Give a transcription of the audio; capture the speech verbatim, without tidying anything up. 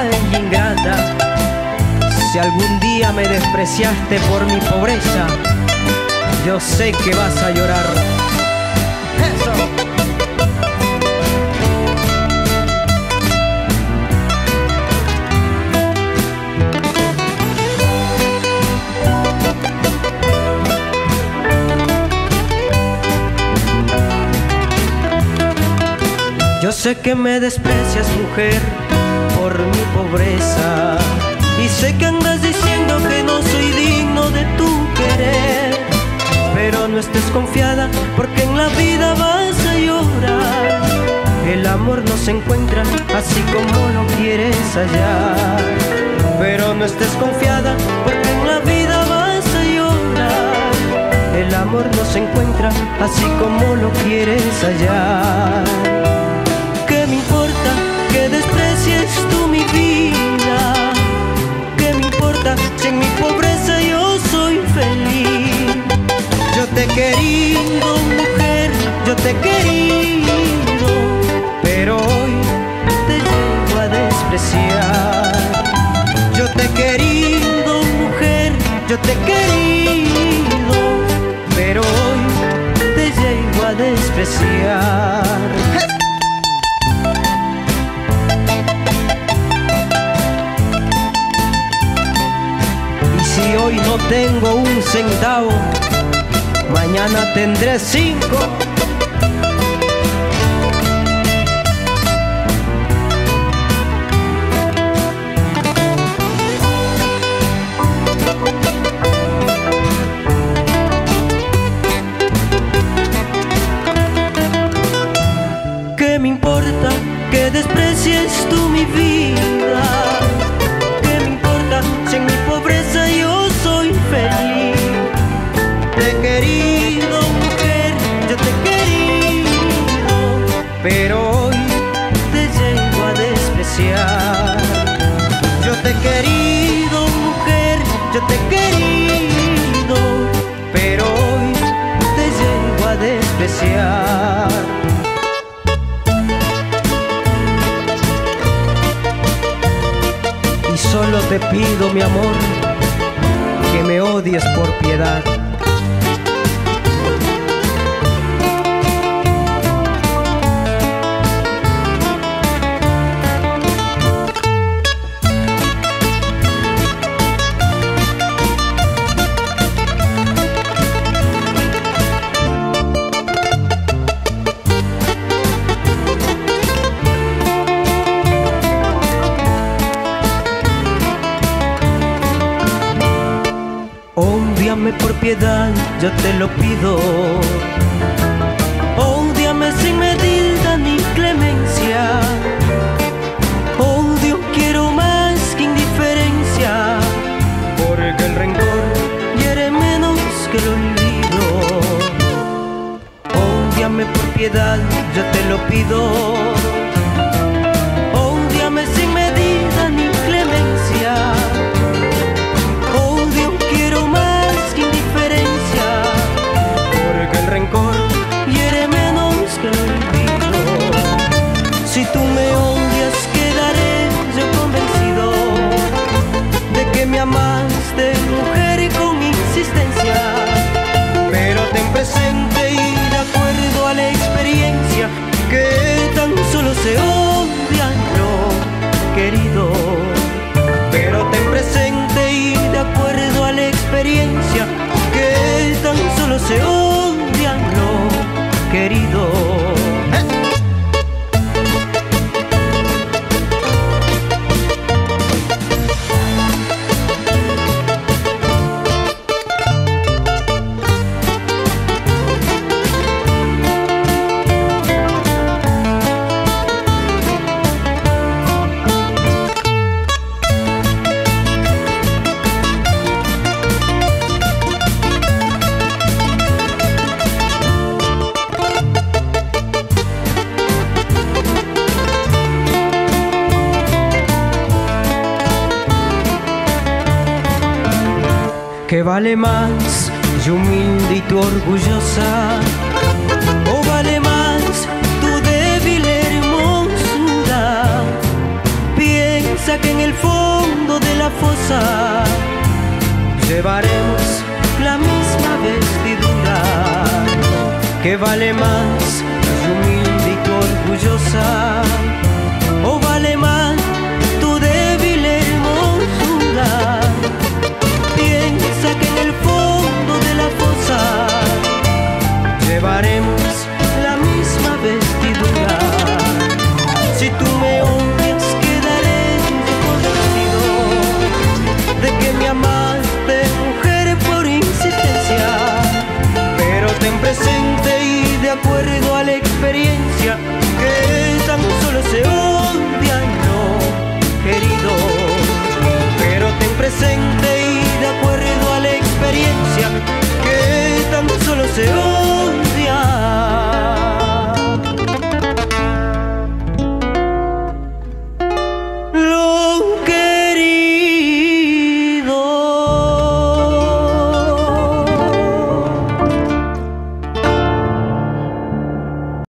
Ay, ingrata, si algún día me despreciaste por mi pobreza, yo sé que vas a llorar. Eso. Yo sé que me desprecias, mujer, por mi pobreza, y sé que andas diciendo que no soy digno de tu querer, pero no estés confiada, porque en la vida vas a llorar. El amor no se encuentra así como lo quieres hallar, pero no estés confiada, porque en la vida vas a llorar. El amor no se encuentra así como lo quieres hallar. ¿Qué me importa que desprecies tú mi vida? ¿Qué me importa si en mi pobreza yo soy feliz? Yo te he querido, mujer, yo te he querido, pero hoy te llego a despreciar. Yo te he querido, mujer, yo te he querido, pero hoy te llego a despreciar. Si hoy no tengo un centavo, mañana tendré cinco. ¿Qué me importa que desprecies tú mi vida? ¿Qué me importa si en mi pobreza yo soy feliz? Te he querido, mujer, yo te he querido, pero hoy te llego a despreciar. Yo te he querido, mujer, yo te he querido, pero hoy te llego a despreciar. Y solo te pido, mi amor, que me odies por piedad. Ódiame por piedad, yo te lo pido. Ódiame sin medida ni clemencia. Odio quiero más que indiferencia, porque el rencor hiere menos que el olvido. Ódiame por piedad, yo te lo pido. Ódiame sin medida ni clemencia. El rencor hiere menos que el olvido. Si tú me odias, quedaré yo convencido de que me amaste, mujer, con insistencia. Pero ten presente y de acuerdo a la experiencia, que tan solo se odia lo querido. Pero ten presente y de acuerdo a la experiencia, que tan solo se odia lo querido. ¡Eh! ¿Qué vale más, yo humilde y tú orgullosa? ¿O vale más tu débil hermosura? Piensa que en el fondo de la fosa llevaremos la misma vestidura. ¿Qué vale más